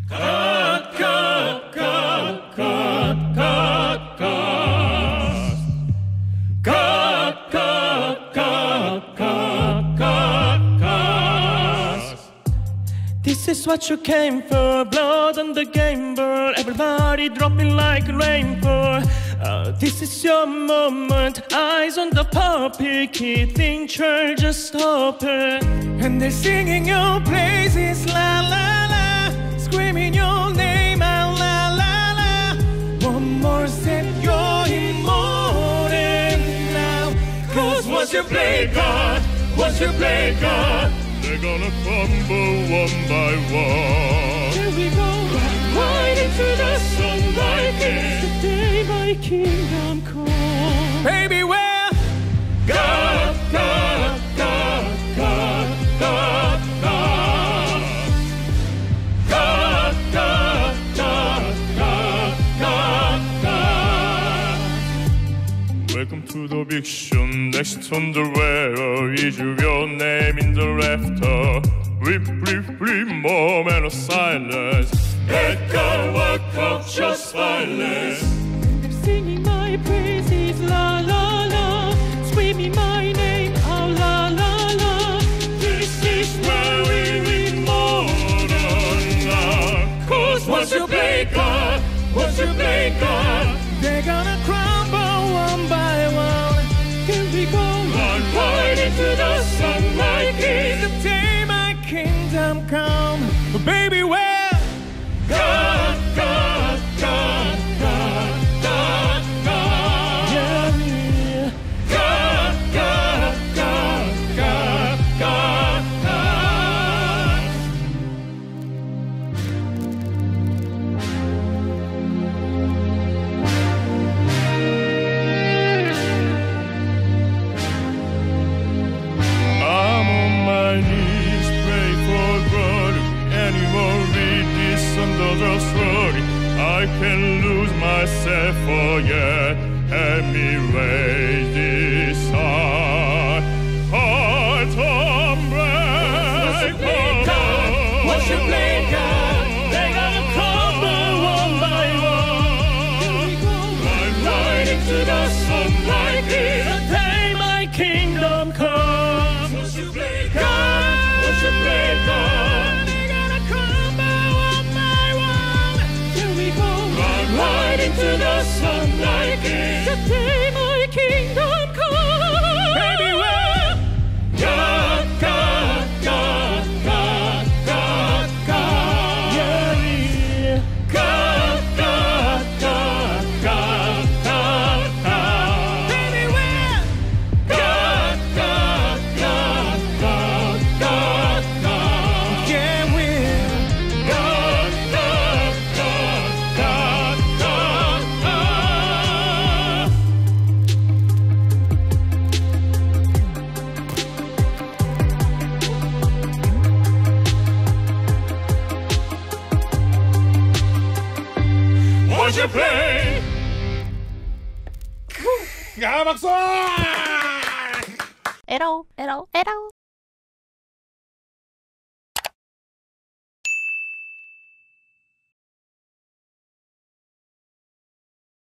This is what you came for, blood on the game board, everybody dropping like rainfall. This is your moment, eyes on the puppy, keeping church just open. And they're singing your praises, la la la, screaming your name out, la la la. One more step, you're immortal now. Cause once you play God, once you play God, they're gonna crumble one by one. Here we go, right into the sunlight. It's the day my kingdom come. Baby, well, God, God, God, God, God, God, God, God, God, God, God, God. Welcome to the big show. Next on the rail is your name in the rafter. Brief, brief, brief moment of silence. Let go, work of just violence. They're singing my praises, la la la, screaming my name, oh la la la. This is where we're immortal now. Cause once you play God, once you play God, they're gonna crumble one by one. Here we go, run right into the sunlight. It's the day my kingdom come. But baby, well, God, God, God, God, God, God, yeah, yeah. God, God, God, God, God, God. I'm on my knees, pray for God. Anyone read this under the story? I can lose myself, oh yeah. Help me raise this high. Heart on break. Once you play God, they're gonna crumble one by one. Right into the sunlight. It's the day my kingdom comes. Once you play God, once you play God, they're gonna crumble one by one. Here we go, right into the sunlight. It's the day my kingdom comes. Baby, well, God, God, God, God, God, God, yeah, yeah. God, God, God, God, God, God. Baby, well, God, God, God, God, God, God, yeah, well, God, God, God, God, God, God. Once you play. 야 박수! 에러 에러 에러